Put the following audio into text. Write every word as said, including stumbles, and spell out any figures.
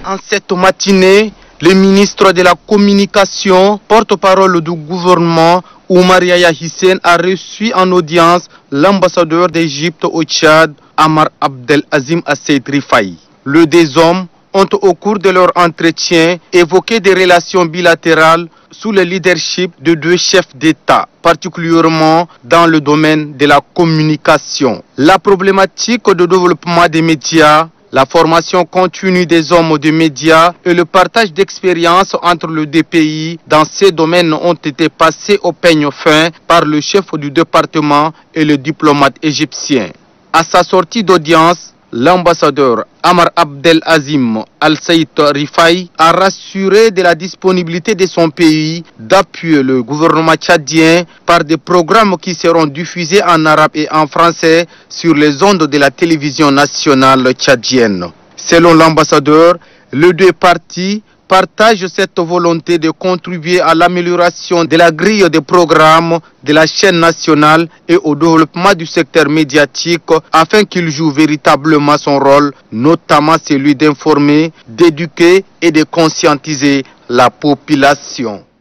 En cette matinée, le ministre de la Communication, porte-parole du gouvernement, Oumar Yahya Hissène, a reçu en audience l'ambassadeur d'Égypte au Tchad, Amar Abdelazim Asseid Rifai. Les deux hommes ont au cours de leur entretien évoqué des relations bilatérales sous le leadership de deux chefs d'État, particulièrement dans le domaine de la communication. La problématique de développement des médias, la formation continue des hommes de médias et le partage d'expériences entre les deux pays dans ces domaines ont été passés au peigne fin par le chef du département et le diplomate égyptien. À sa sortie d'audience, l'ambassadeur Amar Abdelazim Al-Saïd Rifai a rassuré de la disponibilité de son pays d'appuyer le gouvernement tchadien par des programmes qui seront diffusés en arabe et en français sur les ondes de la télévision nationale tchadienne. Selon l'ambassadeur, les deux parties partagent cette volonté de contribuer à l'amélioration de la grille de programmes de la chaîne nationale et au développement du secteur médiatique afin qu'il joue véritablement son rôle, notamment celui d'informer, d'éduquer et de conscientiser la population.